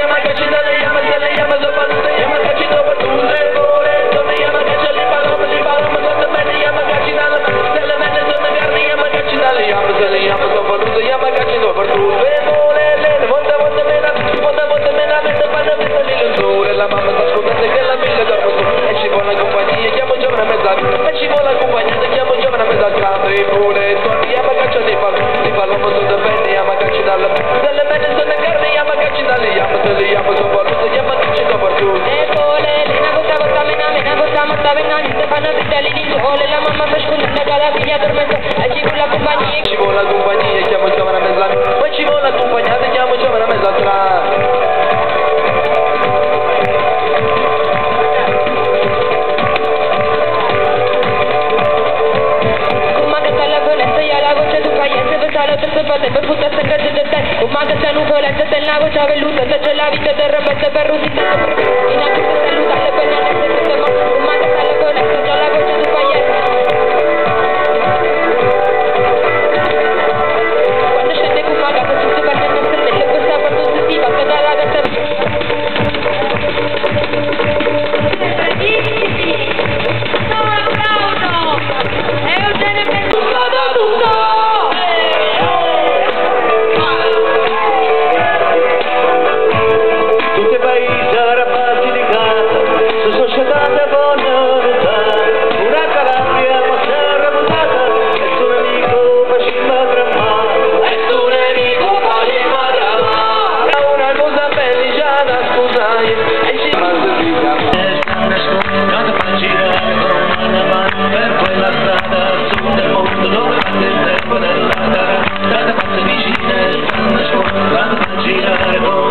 Per puta sangaggio del te, un maga c'è nuvoletta del lago, c'ha velluta, c'è la vita del rabette per rusita, in alto che saluta, le penne nel secondo mo, un maga c'è la coletta, c'ha la voce di paglietta. Quando scende con maga, fa tutto per me non stelle, questa parte positiva, che da la gatta Girare